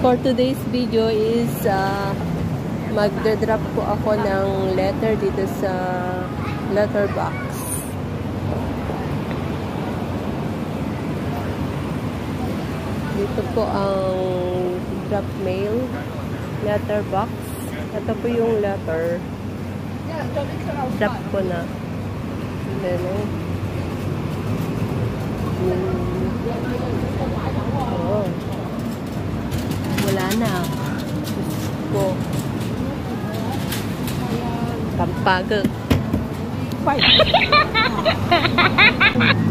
For today's video is magdadrop po ako ng letter dito sa letterbox. Dito po ang drop mail letterbox. Ito po yung letter. Drop ko na. Oh. Wala na. Ko. Kampagod. Bye.